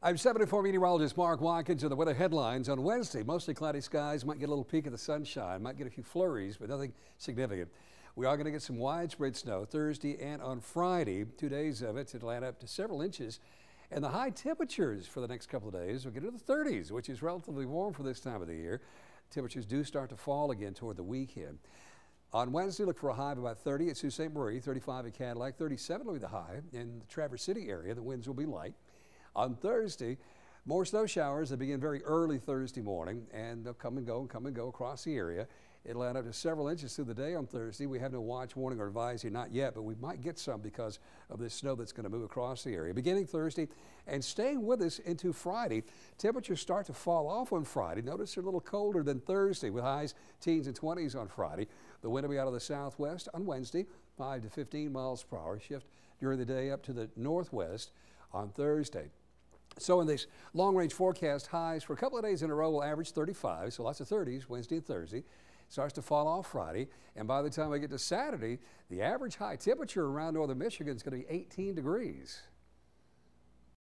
I'm 74 meteorologist Mark Watkins with the weather headlines. On Wednesday, mostly cloudy skies, might get a little peek of the sunshine, might get a few flurries, but nothing significant. We are going to get some widespread snow Thursday and on Friday, 2 days of it. It'll add up to several inches. And the high temperatures for the next couple of days will get into the 30s, which is relatively warm for this time of the year. Temperatures do start to fall again toward the weekend. On Wednesday, look for a high of about 30 at Sault Ste. Marie, 35 at Cadillac, 37 will be the high. In the Traverse City area, the winds will be light. On Thursday, more snow showers that begin very early Thursday morning, and they'll come and go across the area. It'll add up to several inches through the day on Thursday. We have no watch, warning, or advisory, not yet, but we might get some because of this snow that's going to move across the area. Beginning Thursday and staying with us into Friday, temperatures start to fall off on Friday. Notice they're a little colder than Thursday with highs teens and 20s on Friday. The wind will be out of the southwest on Wednesday, 5 to 15 miles per hour. Shift during the day up to the northwest on Thursday. So in this long-range forecast, highs for a couple of days in a row will average 35, so lots of 30s Wednesday and Thursday. Starts to fall off Friday, and by the time we get to Saturday, the average high temperature around northern Michigan is going to be 18 degrees.